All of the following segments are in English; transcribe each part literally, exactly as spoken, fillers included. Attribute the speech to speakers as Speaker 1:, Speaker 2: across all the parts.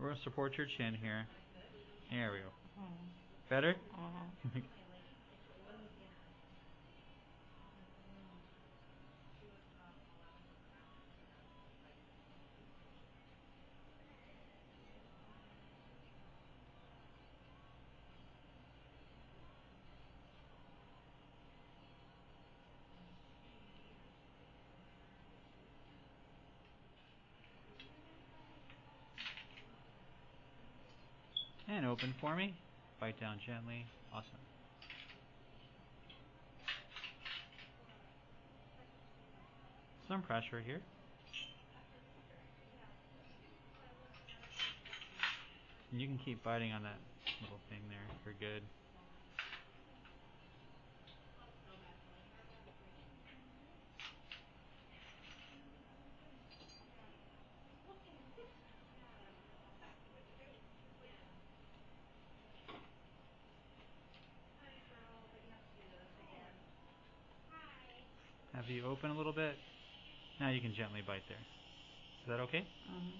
Speaker 1: We're gonna support your chin here. There we go.
Speaker 2: Mm.
Speaker 1: Better?
Speaker 2: Mm-hmm.
Speaker 1: And open for me. Bite down gently. Awesome. Some pressure here. And you can keep biting on that little thing there. You're good. Have you open a little bit? Now you can gently bite there. Is that okay?
Speaker 2: Mm-hmm.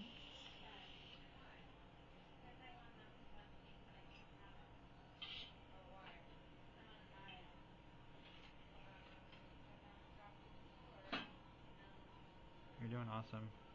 Speaker 1: You're doing awesome.